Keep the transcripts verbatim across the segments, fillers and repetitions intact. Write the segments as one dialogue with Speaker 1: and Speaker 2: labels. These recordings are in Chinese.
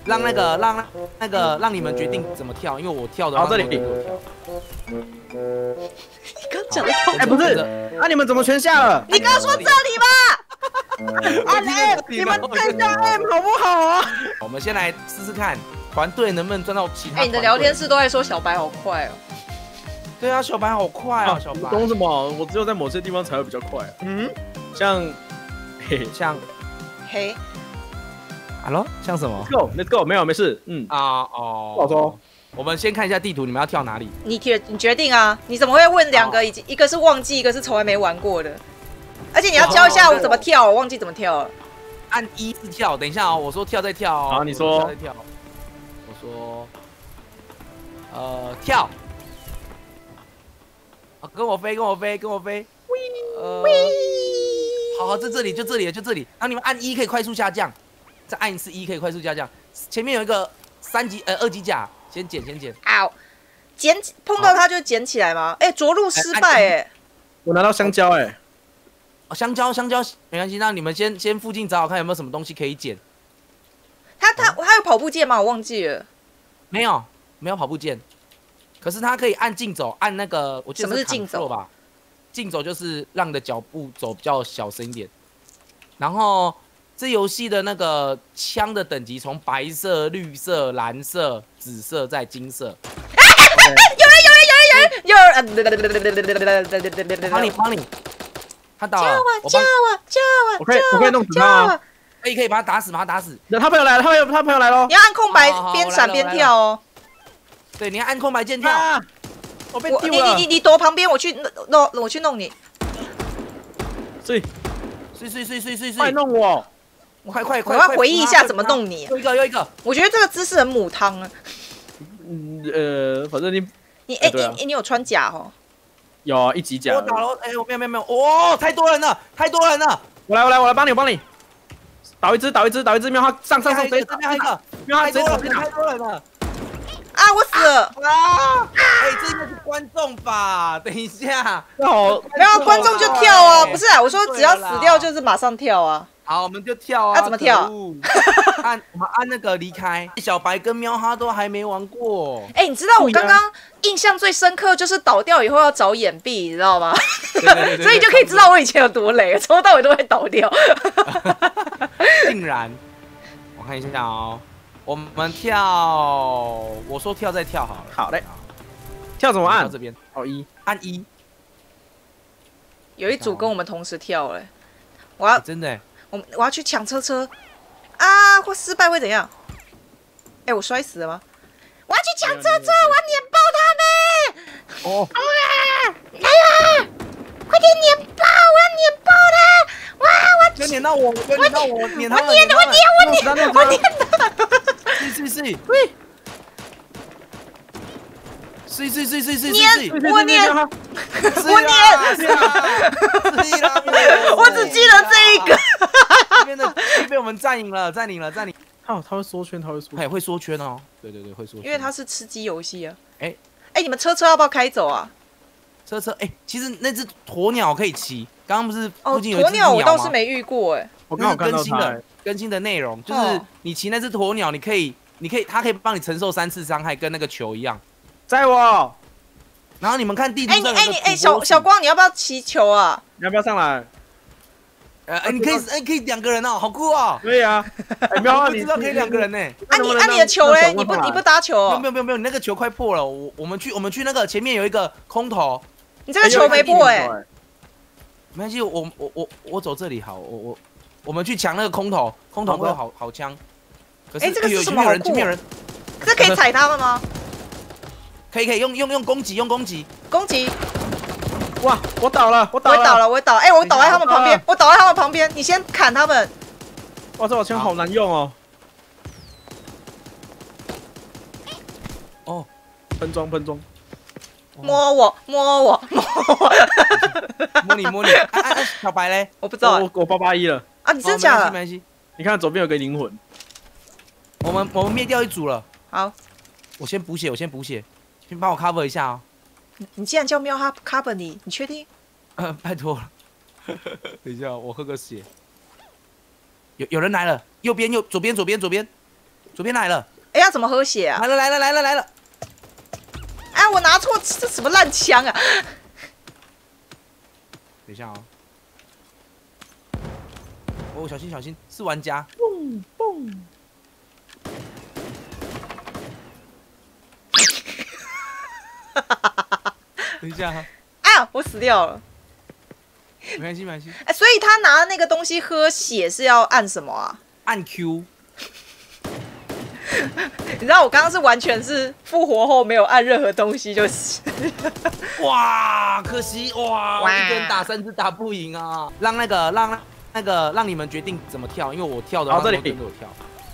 Speaker 1: 让那个让那个让你们决定怎么跳，因为我跳的。
Speaker 2: 好，这里。
Speaker 3: 你刚讲的
Speaker 2: 哎，不是，啊，你们怎么全下了？
Speaker 3: 你刚说这里吧？
Speaker 2: 啊，你你们看下 M 好不好啊？
Speaker 1: 我们先来试试看，团队能不能赚到其他。
Speaker 3: 哎，你的聊天室都在说小白好快哦。
Speaker 1: 对啊，小白好快啊，小白。
Speaker 2: 懂什么？我只有在某些地方才会比较快。嗯，像，嘿，
Speaker 1: 像，
Speaker 3: 嘿。
Speaker 1: Hello， 像什么
Speaker 2: ？Let's go，Let's go， 没有，没事。嗯
Speaker 1: 啊哦，
Speaker 2: 不好说。
Speaker 1: 我们先看一下地图，你们要跳哪里？
Speaker 3: 你决你决定啊！你怎么会问两个？已经一个是忘记，一个是从来没玩过的。而且你要教一下我怎么跳，我忘记怎么跳了。
Speaker 1: 按一是跳，等一下哦，我说跳再跳哦。
Speaker 2: 好，你说。
Speaker 1: 跳再跳。我说，呃，跳。啊，跟我飞，跟我飞，跟我飞。呃，好好，在这里，就这里，就这里。然后你们按一可以快速下降。再按一次一可以快速下降，前面有一个三级呃二级甲，先捡先捡。
Speaker 3: 啊，捡碰到它就捡起来吗？哎，着陆失败哎。
Speaker 2: 我拿到香蕉哎。
Speaker 1: 哦，香蕉香蕉没关系，那你们先先附近找找看有没有什么东西可以捡。
Speaker 3: 它它它有跑步键吗？我忘记了。
Speaker 1: 没有没有跑步键，可是它可以按竞走，按那个我记得
Speaker 3: 什么是竞走
Speaker 1: 吧？竞走就是让你的脚步走比较小声一点，然后。这游戏的那个枪的等级从白色、绿色、蓝色、紫色再金色。
Speaker 3: 有人有人有人有人有人！
Speaker 1: 帮你帮你，他倒了。
Speaker 3: 叫我叫我叫我！
Speaker 2: 我可以我可以弄死他啊！
Speaker 1: 可以可以把他打死，把他打死。
Speaker 2: 他朋友来了，他朋友他朋友来了。
Speaker 3: 你要按空白边闪边跳哦。
Speaker 1: 对，你要按空白键跳。
Speaker 2: 我被丢了。
Speaker 3: 你你你躲旁边，我去弄我去弄你。
Speaker 2: 碎
Speaker 1: 碎碎碎碎碎碎！
Speaker 2: 快弄我！
Speaker 1: 快快快！
Speaker 3: 我要回忆一下怎么弄你。
Speaker 1: 又一个又一个。
Speaker 3: 我觉得这个姿势很母汤啊。
Speaker 2: 嗯呃，反正你
Speaker 3: 你哎你你有穿甲哦？
Speaker 2: 有啊，一级甲。
Speaker 1: 我打了，哎，我没有没有没有，哦，太多人了，太多人了。
Speaker 2: 我来我来我来帮你我帮你。倒一只倒一只倒一只，喵哈上上上，
Speaker 1: 这边还有一个，
Speaker 2: 喵哈
Speaker 1: 太多人了，太多人了。
Speaker 3: 啊！我死了！
Speaker 1: 啊！哎，这应该是观众吧？等一下，
Speaker 2: 好，
Speaker 3: 没有观众就跳啊！不是啊，我说只要死掉就是马上跳啊。
Speaker 1: 好，我们就跳啊！
Speaker 3: 要怎么跳？
Speaker 1: 按我们按那个离开。小白跟喵哈都还没玩过。
Speaker 3: 哎，你知道我刚刚印象最深刻就是倒掉以后要找眼壁，你知道吗？所以就可以知道我以前有多累，从头到尾都会倒掉。
Speaker 1: 竟然，我看一下哦。我们跳，我说跳再跳好了。
Speaker 2: 好嘞，跳怎么按？
Speaker 1: 这边
Speaker 2: 哦一，
Speaker 1: 按一。
Speaker 3: 有一组跟我们同时跳了，我要
Speaker 1: 真的，
Speaker 3: 我我要去抢车车啊！或失败会怎样？哎，我摔死了吗？我要去抢车车，我要碾爆他们！
Speaker 2: 哦，
Speaker 3: 来啊！快点碾爆！我要碾爆他！哇！我
Speaker 1: 就碾到我，就碾到我，碾他们，
Speaker 3: 我碾，我碾，我碾，我碾的！
Speaker 1: 是是是，
Speaker 3: 喂，
Speaker 1: 是是是是是
Speaker 3: 碾，我碾，我碾，
Speaker 1: 是啦，
Speaker 3: 我只记得这一个。
Speaker 1: 这边的被我们占领了，占领了，占领。
Speaker 2: 他他会缩圈，他会缩，
Speaker 1: 哎，会缩圈哦。对对对，会缩圈。
Speaker 3: 因为它是吃鸡游戏啊。
Speaker 1: 哎
Speaker 3: 哎，你们车车要不要开走啊？
Speaker 1: 车车，哎，其实那只鸵鸟可以骑。刚刚不是
Speaker 3: 哦，
Speaker 1: 附近有一只
Speaker 3: 鸵鸟我倒是没遇过哎。
Speaker 2: 我刚好看到它。
Speaker 1: 更新的内容就是你骑那只鸵鸟，你可以，你可以，它可以帮你承受三次伤害，跟那个球一样。
Speaker 2: 载我。
Speaker 1: 然后你们看地图上有个
Speaker 3: 哎你哎小小光，你要不要骑球啊？
Speaker 2: 你要不要上来？
Speaker 1: 呃，哎，你可以，哎，可以两个人哦，好酷哦。
Speaker 2: 可以啊。哎，喵，
Speaker 1: 你知道可以两个人呢？
Speaker 3: 啊你啊你的球嘞？你不你不打球哦？
Speaker 1: 没有没有没有，你那个球快破了。我我们去我们去那个前面有一个空投。
Speaker 3: 你这个球没破哎。
Speaker 1: 没关系，我我我我走这里好，我我我们去抢那个空投，空投会有好好枪。可是
Speaker 3: 哎，这个是什么
Speaker 1: 好酷？有人，
Speaker 3: 这可以踩他们吗？
Speaker 1: 可以可以用用用攻击用攻击
Speaker 3: 攻击。
Speaker 2: 哇，我倒了，我倒了，
Speaker 3: 我倒了，我倒了。哎，我倒在他们旁边，我倒在他们旁边，你先砍他们。
Speaker 2: 哇，这把枪好难用哦。
Speaker 1: 哦，
Speaker 2: 喷装喷装。
Speaker 3: 摸我，摸我，摸我，
Speaker 1: 摸你摸你。小白嘞？
Speaker 3: 我不知道，
Speaker 2: 我我八八一了。
Speaker 3: 啊，你真假的？
Speaker 1: 没关系。
Speaker 2: 你看左边有个灵魂。
Speaker 1: 我们我们灭掉一组了。
Speaker 3: 好，
Speaker 1: 我先补血，我先补血，先帮我 cover 一下哦。
Speaker 3: 你既然叫喵哈 cover 你，你确定？
Speaker 1: 呃，拜托了。等一下，我喝个血。有有人来了，右边右左边左边左边。 左边来了，
Speaker 3: 哎呀，怎么喝血啊？
Speaker 1: 来了来了来了来了！
Speaker 3: 哎，我拿错，这什么烂枪啊？
Speaker 1: 等一下啊！哦，小心小心，是玩家。
Speaker 2: 蹦蹦。
Speaker 1: 等一下哈，
Speaker 3: 哎呀，我死掉了。
Speaker 1: 没关系没关系，
Speaker 3: 哎，所以他拿那个东西喝血是要按什么啊？
Speaker 1: 按 Q。
Speaker 3: 你知道我刚刚是完全是复活后没有按任何东西就死。
Speaker 1: 哇，可惜哇，
Speaker 3: 哇
Speaker 1: 一个人打三只打不赢啊！让那个让那个让你们决定怎么跳，因为我跳的话
Speaker 2: 好这里
Speaker 1: 都跟着我跳。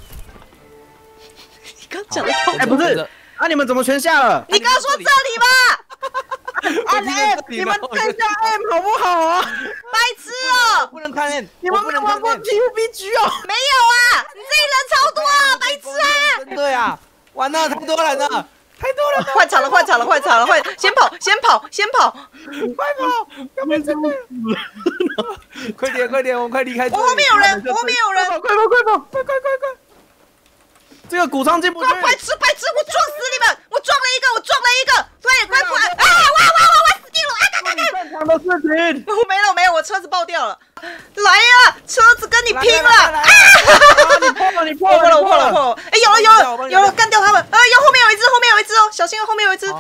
Speaker 3: 你刚讲的
Speaker 1: 好
Speaker 2: 哎，不是，啊，你们怎么全下了？
Speaker 3: 你刚刚说这里吧？
Speaker 2: 啊，哎，你们看一下 M 好不好啊？
Speaker 3: 白痴哦、
Speaker 1: 不能看 M，
Speaker 2: 你们
Speaker 1: 不能看
Speaker 2: 没玩过
Speaker 1: M，
Speaker 2: T U B G 哦？
Speaker 3: 没有啊，你这里人超多啊，白痴啊！
Speaker 1: 真对啊，完了，太多人了，太多人了，
Speaker 3: 换场了，换场了，换场了，换！先跑，先跑，先跑！
Speaker 1: 快跑！要被针对！快点，快点，我们快离开这里！
Speaker 3: 我后面有人，我后面有人！
Speaker 2: 快跑快跑快快快快！这个谷仓进不去。
Speaker 3: 白痴白痴！我撞死你们！我撞了一个，我撞了一个！快点快快！啊！哇哇哇！我死定了！啊！赶赶赶！
Speaker 2: 正常的事情。
Speaker 3: 我没了没了，我车子爆掉了！来呀，车子跟你拼了！啊！
Speaker 2: 你破了，你破
Speaker 3: 我破了，我
Speaker 2: 了，
Speaker 3: 破了，我破了！哎，有了有了有了，干掉他们！哎呦，后面有一只，后面有一只哦，小心哦，后面有一只！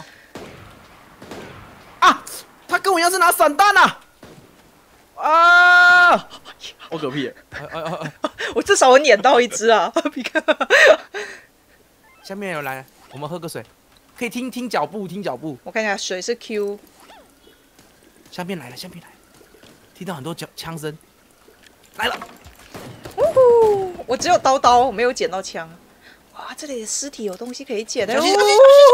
Speaker 2: 啊！他跟我一样是拿散弹呐！啊！好嗝屁！
Speaker 1: 哎哎哎哎！
Speaker 3: 我至少我撵到一只啊！皮克，
Speaker 1: 下面有来，我们喝个水，可以听听脚步，听脚步。
Speaker 3: 我看一下，水是 Q。
Speaker 1: 下面来了，下面来了，听到很多脚枪声，来了。
Speaker 3: 呜呼！我只有刀刀，我没有捡到枪。哇，这里的尸体有东西可以捡的。
Speaker 1: 小心小心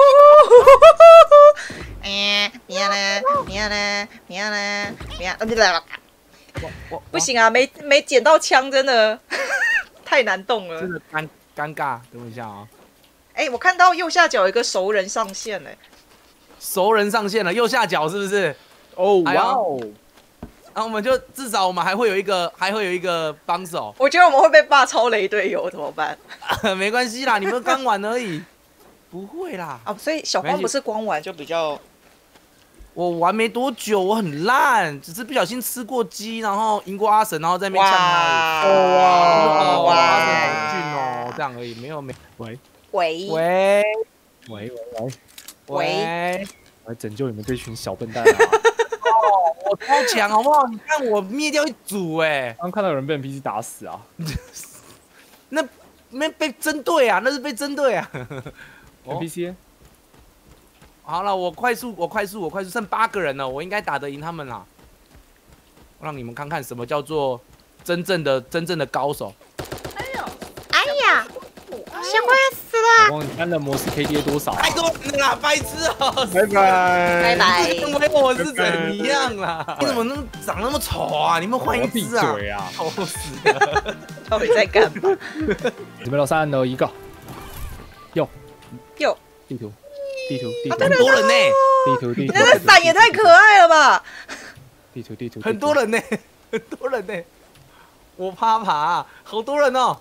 Speaker 3: 哎，喵啦，喵啦，喵啦，喵！对了，
Speaker 1: 我我
Speaker 3: 不行啊，没没捡到枪，真的太难动了。
Speaker 1: 真的尴尴尬。等我一下啊，
Speaker 3: 哎，我看到右下角有一个熟人上线嘞。
Speaker 1: 熟人上线了，右下角是不是？
Speaker 2: 哦
Speaker 1: 哎呦
Speaker 2: 哇哦！
Speaker 1: 然后我们就至少我们还会有一个，还会有一个帮手。
Speaker 3: 我觉得我们会被骂超雷队友，怎么办？
Speaker 1: 没关系啦，你们刚玩而已，不会啦。
Speaker 3: 啊，所以小光不是光玩就比较。
Speaker 1: 我玩没多久，我很烂，只是不小心吃过鸡，然后赢过阿神，然后在那边呛他而已。
Speaker 2: 哇
Speaker 1: 哦，阿神好俊哦，这样而已，没有没。喂
Speaker 3: 喂
Speaker 1: 喂
Speaker 2: 喂喂喂，
Speaker 1: 喂，
Speaker 2: 我来拯救你们这群小笨蛋啊！
Speaker 1: 我超强好不好？你看我灭掉一组哎，
Speaker 2: 刚看到有人被 N P C 打死啊
Speaker 1: 那没被针对啊，那是被针对啊。
Speaker 2: ！N P C
Speaker 1: 好了，我快速，我快速，我快速，剩八个人了，我应该打得赢他们啦。让你们看看什么叫做真正的真正的高手。
Speaker 3: 哎呀，小光要死了！
Speaker 2: 老公，你单人模式 K D A 多少啊？
Speaker 1: 太多人了啦，白痴哦！
Speaker 2: 拜拜
Speaker 3: 拜拜。
Speaker 1: 认为我是怎样啦？你怎么那么长那么丑啊？你们换一只啊！
Speaker 2: 嘴啊！
Speaker 1: 丑死了！
Speaker 3: 到底在干嘛？
Speaker 2: 准备了三二一个，右
Speaker 3: 哟，
Speaker 2: 地图地图地图
Speaker 1: 很多人呢，
Speaker 2: 地图地图，
Speaker 3: 你那个伞也太可爱了吧！
Speaker 2: 地图地图
Speaker 1: 很多人呢，很多人呢。我怕爬，好多人哦。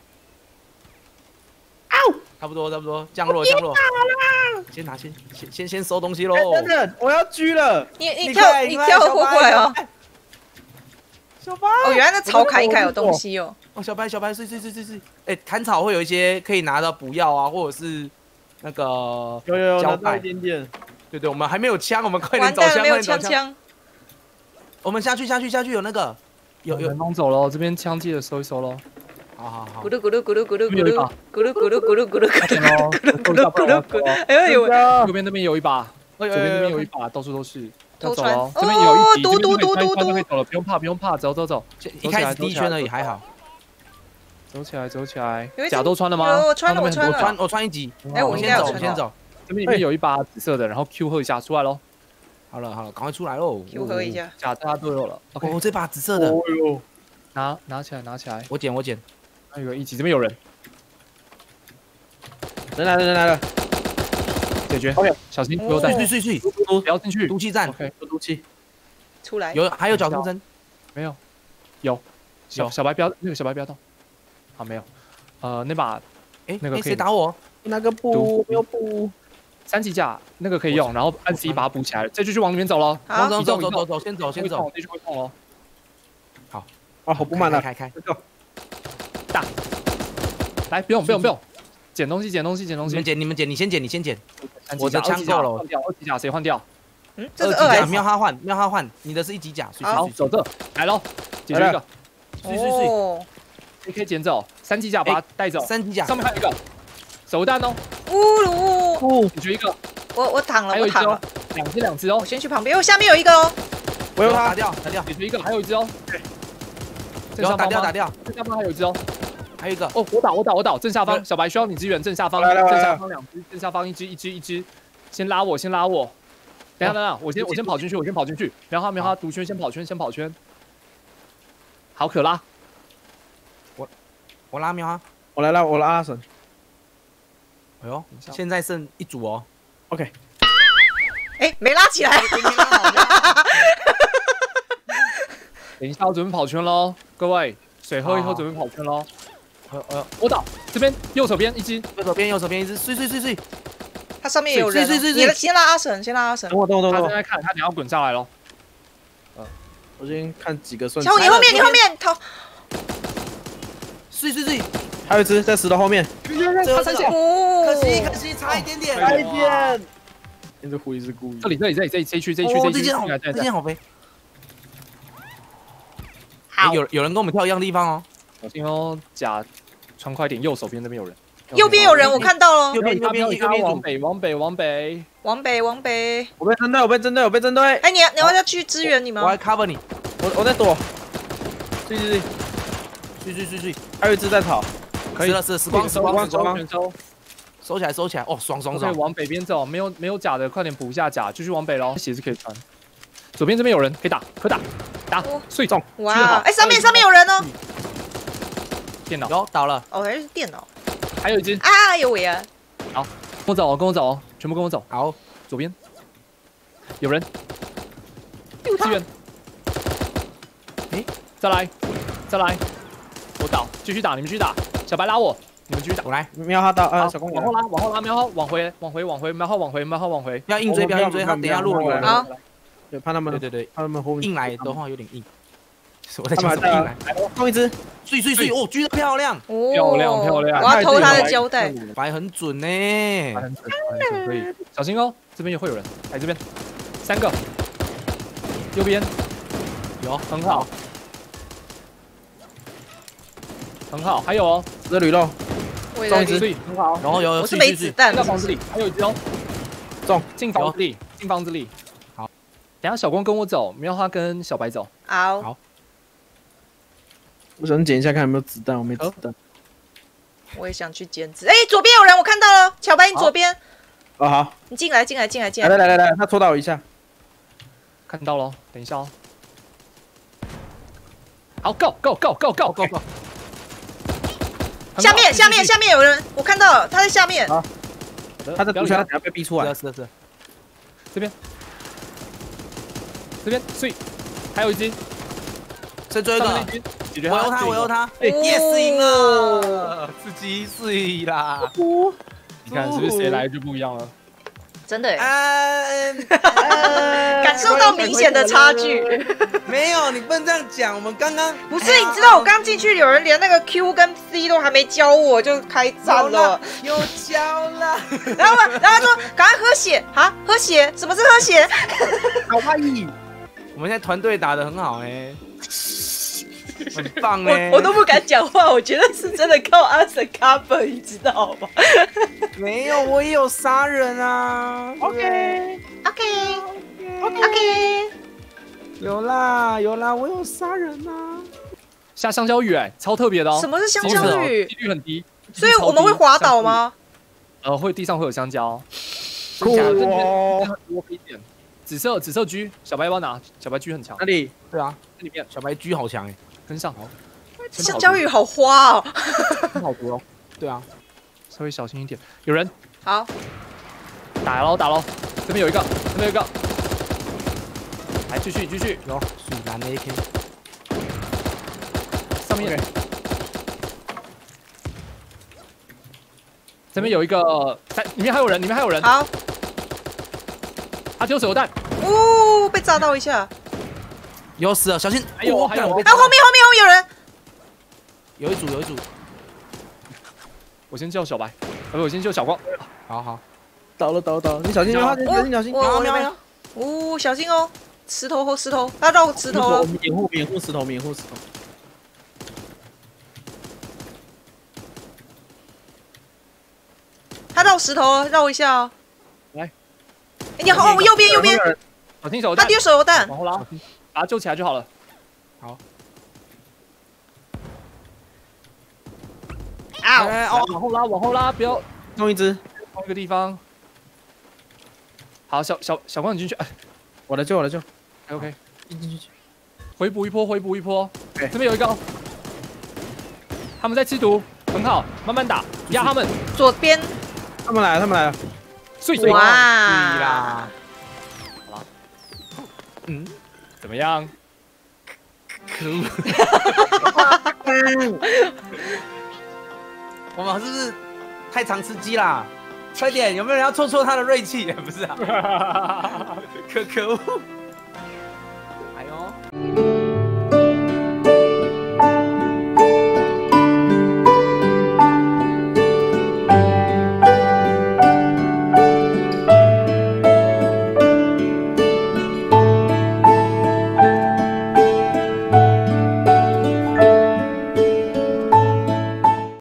Speaker 1: 差不多差不多，降落降落。先拿先先先先收东西喽。
Speaker 2: 等等，我要狙了！
Speaker 3: 你你
Speaker 1: 你
Speaker 3: 跳你
Speaker 1: 快快
Speaker 3: 跳活过来哦！
Speaker 1: 小白，
Speaker 3: 哦，原来那草砍一砍有东西哦。
Speaker 1: 哦，小白小白，睡睡睡睡睡。哎，砍草会有一些可以拿到补药啊，或者是那个
Speaker 2: 有有有，
Speaker 1: 胶
Speaker 2: 拿到
Speaker 1: 带
Speaker 2: 一点点。
Speaker 1: 对对，我们还没有枪，我们快点
Speaker 3: 完蛋了，
Speaker 1: 找枪，
Speaker 3: 没有
Speaker 1: 快点找
Speaker 3: 枪。枪。
Speaker 1: 我们下去下去下去，有那个有有
Speaker 2: 南，方走喽，这边枪记得收一收喽。
Speaker 1: 好好好
Speaker 3: 咕。噜咕噜咕噜咕噜咕
Speaker 2: 有一把
Speaker 3: 噜咕噜咕噜咕噜咕噜咕噜
Speaker 2: 哦，
Speaker 3: 咕噜咕噜咕噜。哎呦有
Speaker 2: 右边那边有一把，
Speaker 1: 左
Speaker 2: 左边那边有一把，到处都是。
Speaker 3: 偷穿
Speaker 2: 要走喽，这边有一集，
Speaker 3: 嘟嘟
Speaker 2: 这边可以
Speaker 3: 嘟嘟嘟
Speaker 2: 穿可以走了，不用怕不用怕，走走走，
Speaker 1: 一开始第一圈而已，还好。
Speaker 2: 走起来走起来
Speaker 3: 有一。只
Speaker 2: 甲都穿了吗？
Speaker 3: 有我穿了
Speaker 2: 那边很多
Speaker 3: 我穿了
Speaker 1: 我穿我穿一级，
Speaker 3: 哎我
Speaker 1: 我先走，
Speaker 3: 应该有穿到
Speaker 1: 我先走。
Speaker 2: 这边里面有一把紫色的，然后 Q 喝一下出来喽。
Speaker 1: 好了好了，赶快出来喽
Speaker 3: ，Q 喝一下。
Speaker 2: 甲大家都有了，OK，
Speaker 1: 哦，这把紫色的，
Speaker 2: 哦哟，拿拿起来拿起来，
Speaker 1: 我捡我捡。
Speaker 2: 还有一级，这边有人，人来了人来了，解决 OK，小心不要
Speaker 1: 睡
Speaker 2: 带，
Speaker 1: 睡睡睡，
Speaker 2: 不要进去
Speaker 1: 毒气战
Speaker 2: OK，有毒气
Speaker 3: 出来。
Speaker 1: 有还有脚步声，
Speaker 2: 没有？有，小
Speaker 1: 有
Speaker 2: 小白不要那个小白不要动，好没有，呃那把
Speaker 1: 哎，
Speaker 4: 那个可以
Speaker 1: 谁打我？
Speaker 2: 那个布没有布，
Speaker 4: 三级甲那个可以用，然后按 C 把它补起来，再继续往里面走了。
Speaker 3: 好，
Speaker 1: 走走走走走，先走先走。
Speaker 4: 这就会痛了。
Speaker 1: 好，
Speaker 2: 啊，我补满了，
Speaker 1: 开开。
Speaker 4: 打，来，不用不用不用，捡东西捡东西捡东西。
Speaker 1: 你们捡你们捡，你先捡你先捡。
Speaker 4: 我
Speaker 1: 的枪够了，
Speaker 4: 换掉二级甲谁换掉？
Speaker 3: 嗯，这是
Speaker 1: 二级甲，
Speaker 3: 二 S。
Speaker 1: 喵哈换喵哈换，你的是一级甲。
Speaker 4: 好，走这来喽，解决一个。
Speaker 1: 碎碎碎。
Speaker 4: A K 捡走，三级甲把它带走。
Speaker 1: 三级甲，
Speaker 4: 上面还有一个手弹哦。
Speaker 3: 呜噜，
Speaker 4: 解决一个。
Speaker 3: 我我躺了，我躺了。
Speaker 4: 两只两只哦。
Speaker 3: 我先去旁边，我下面有一个哦。
Speaker 2: 我有
Speaker 1: 打掉打掉，
Speaker 4: 解决一个，还有一只哦。对。
Speaker 1: 有打掉打掉，
Speaker 4: 正下方还有一只哦。
Speaker 1: 还有一个
Speaker 4: 哦，我倒我倒我倒，正下方小白需要你支援，正下方正下方两只，正下方一只一只一只，先拉我先拉我。等下等下，我先我先跑进去，我先跑进去。苗哈苗哈毒圈先跑圈先跑圈。好可拉。
Speaker 1: 我我拉苗哈，
Speaker 2: 我来拉我拉阿神。
Speaker 1: 哎呦，现在剩一组哦。
Speaker 2: OK。
Speaker 3: 哎，没拉起来。
Speaker 4: 等一下，我准备跑圈喽，各位，水喝一喝，准备跑圈喽。
Speaker 1: 呃呃，
Speaker 4: 我倒这边右手边一只，
Speaker 1: 右手边右手边一只，碎碎碎碎。
Speaker 3: 它上面也有人。
Speaker 1: 碎碎碎。
Speaker 3: 你先拉阿神，先拉阿神。
Speaker 2: 等我等我等我。
Speaker 4: 他正在看，他等下滚下来喽。
Speaker 2: 嗯，我先看几个顺。
Speaker 3: 小虎，你后面，你后面逃。
Speaker 1: 碎碎碎。
Speaker 2: 还有一只在石头后面。
Speaker 1: 他三线。可惜可惜，差一点点。
Speaker 2: 差一点。你这狐狸是故意。
Speaker 4: 这里这里这里这这区这区这区。
Speaker 1: 这件好，这件好飞。有有人跟我们跳一样地方哦，
Speaker 4: 小心哦，甲传快点，右手边那边有人，
Speaker 3: 右边有人，我看到了。
Speaker 1: 右边右边右边
Speaker 4: 往北往北往北
Speaker 3: 往北往北。
Speaker 2: 我被针对，我被针对，我被针对。
Speaker 3: 哎，你你要要去支援你吗？
Speaker 1: 我来 cover 你，
Speaker 2: 我我在躲。对对对，
Speaker 1: 碎碎碎碎，
Speaker 2: 还有一只在跑。
Speaker 1: 可以了，是时光时光时光，
Speaker 4: 收
Speaker 1: 收起来收起来，哦，爽爽爽。
Speaker 4: 往北边走，没有没有甲的，快点补一下甲，继续往北喽。鞋子可以穿。左边这边有人，可以打，可打。打碎中，
Speaker 3: 哇！哎，上面上面有人哦。
Speaker 4: 电脑
Speaker 1: 有倒了，
Speaker 3: 哦，还是电脑。
Speaker 4: 还有一只
Speaker 3: 啊，有尾啊！
Speaker 4: 好，跟我走哦，跟我走哦，全部跟我走。
Speaker 1: 好，
Speaker 4: 左边有人，支援。哎，再来，再来，我倒，继续打，你们继续打。小白拉我，你们继续打。
Speaker 1: 我来，
Speaker 2: 喵哈到，呃，小公
Speaker 4: 往后拉，往后拉，喵号往回，往回，往回，喵号往回，喵号往回。
Speaker 1: 不要硬追，不要硬追，他等下落了。
Speaker 3: 好。
Speaker 2: 对，怕他们，
Speaker 1: 对对对，
Speaker 2: 怕他们后面
Speaker 1: 硬来的话有点硬。我在讲什么硬来？
Speaker 2: 放一只，
Speaker 1: 碎碎碎，哦，狙的漂亮，
Speaker 4: 漂亮漂亮。
Speaker 3: 我要偷他的胶带，
Speaker 1: 白很准呢，
Speaker 4: 白很准，白很准，可以。小心哦，这边也会有人，来这边，三个，右边有，很好，很好，还有哦，
Speaker 2: 这铝肉，
Speaker 4: 中一只，很好。
Speaker 1: 然后有有，
Speaker 3: 我是没子弹，
Speaker 4: 在房子里，还有一只哦，
Speaker 2: 中，
Speaker 4: 进房子里，进房子里。等下小光跟我走，喵花跟小白走。
Speaker 3: 好，
Speaker 1: 好。
Speaker 2: 我想捡一下看有没有子弹，我没子弹。
Speaker 3: 我也想去捡子。哎，左边有人，我看到了，小白，你左边。
Speaker 2: 哦好。
Speaker 3: 你进来，进来，进来，进来。
Speaker 2: 来来来来，他戳到我一下。
Speaker 4: 看到了，等一下哦。好 ，Go Go Go Go Go Go Go。
Speaker 3: 下面下面下面有人，我看到了，他在下面。
Speaker 2: 好。他在毒圈，他等下被逼出来。
Speaker 1: 是是是。
Speaker 4: 这边。这边碎，还有一只，
Speaker 1: 剩最后一个，
Speaker 4: 解决
Speaker 1: 他，我有他，我有他，哎，也是赢了，自己碎啦。
Speaker 4: 你看是不是谁来就不一样了？
Speaker 3: 真的哎，感受到明显的差距。
Speaker 1: 没有，你不能这样讲。我们刚刚
Speaker 3: 不是，你知道我刚进去，有人连那个 Q 跟 C 都还没教我就开战了，
Speaker 1: 有教了。
Speaker 3: 然后然后他说赶快喝血啊，喝血？什么是喝血？
Speaker 2: 好怕意。
Speaker 1: 我们现在团队打得很好哎，很棒哎，
Speaker 3: 我都不敢讲话，我觉得是真的靠阿神 cover， 你知道吗？
Speaker 1: 没有，我也有杀人啊。
Speaker 3: OK OK OK，
Speaker 1: 有啦有啦，我有杀人啊。
Speaker 4: 下香蕉雨哎，超特别的哦。
Speaker 3: 什么是香蕉雨？
Speaker 4: 几率很低，
Speaker 3: 所以我们会滑倒吗？
Speaker 4: 呃，会地上会有香蕉。
Speaker 2: 酷哦，
Speaker 4: 我可以点。紫色紫色狙，小白要不要拿？小白狙很强。
Speaker 2: 哪里？
Speaker 1: 对啊，
Speaker 4: 这里面
Speaker 1: 小白狙好强哎，
Speaker 4: 跟上好。
Speaker 3: 香蕉雨好花哦，
Speaker 4: 很好毒哦。
Speaker 1: 对啊，
Speaker 4: 稍微小心一点。有人。
Speaker 3: 好。
Speaker 4: 打喽打喽，这边有一个，这边有一个。来继续继续。
Speaker 1: 有水蓝的 A K。
Speaker 4: 上面人。 这边有一个，在里面还有人，里面还有人。
Speaker 3: 好，
Speaker 4: 他丢手榴弹，
Speaker 3: 呜，被炸到一下。
Speaker 1: 有死了，小心！
Speaker 4: 还有还有
Speaker 1: 我
Speaker 3: 啊，后面后面后面有人。
Speaker 1: 有一组有一组，
Speaker 4: 我先救小白，呃，我先救小光。
Speaker 1: 好好，
Speaker 2: 倒了倒了倒了，你小心啊！你小心小心！
Speaker 3: 我我
Speaker 1: 喵喵
Speaker 3: 呜，小心哦，石头和石头，他绕石头了。
Speaker 2: 我们掩护掩护石头，掩护石头。
Speaker 3: 他绕石头了，绕一下哦。
Speaker 4: 来，
Speaker 3: 哎你好，哦右边右边，
Speaker 4: 小心手榴弹，
Speaker 3: 他丢手榴弹。
Speaker 4: 往后拉，把他救起来就好了。
Speaker 1: 好。
Speaker 3: 啊！
Speaker 1: 哎
Speaker 4: 哦，往后拉，往后拉，不要
Speaker 2: 中一只，
Speaker 4: 同一个地方。好，小小小光你进去，哎
Speaker 2: 我来救我来救。
Speaker 4: ，OK，
Speaker 2: 进进去。
Speaker 4: 回补一波，回补一波。
Speaker 2: 对
Speaker 4: 这边有一个，他们在吃毒，很好，慢慢打，压他们。
Speaker 3: 左边。
Speaker 2: 他们来了，他们来了。
Speaker 4: 碎碎。
Speaker 3: 哇！
Speaker 1: 啦，
Speaker 4: 嗯，怎么样？
Speaker 1: 可恶！我们是不是太常吃鸡啦？快点，有没有人要挫挫他的锐气？不是啊，可可恶！哎呦！